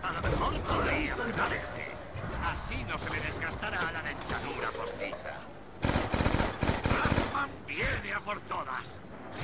A lo mejor podría fortalecer. Así no se le desgastará la dentadura postiza. Batman viene a por todas.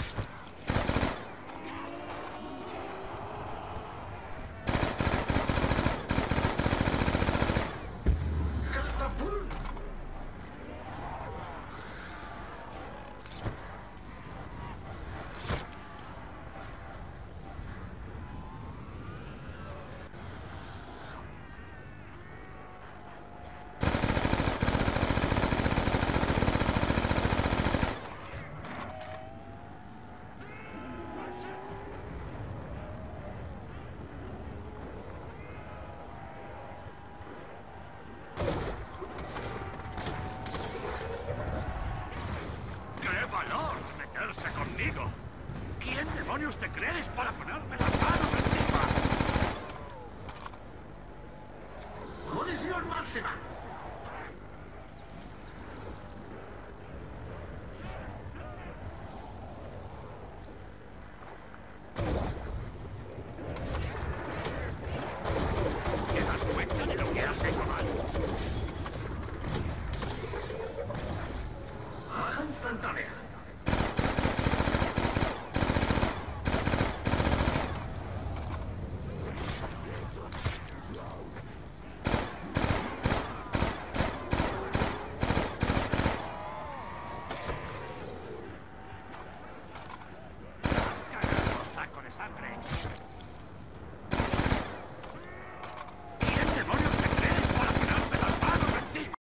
Conmigo. ¿Quién demonios te crees para ponerme las manos encima? ¡Munición máxima!